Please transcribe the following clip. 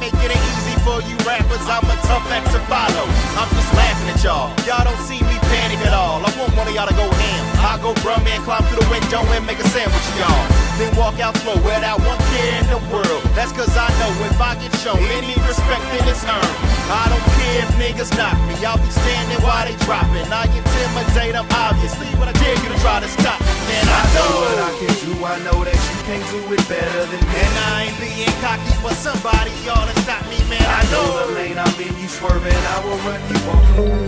making it easy for you rappers. I'm a tough act to follow. I'm just laughing at y'all. Y'all don't see me panic at all. I want one of y'all to go ham. I go brum and climb through the window and make a sandwich of y'all. Then walk out slow without one care in the world. That's cause I know if I get shown any respect, then it's earned. I don't care if niggas knock me. I'll be standing while they dropping. I intimidate them obviously, but I dare you to try to stop me. Man, I know what I can do. I know that you can't do it better than me. And I ain't being cocky, but somebody ought to stop me, man. I know the lane I'm in, you swerving, I will run you off.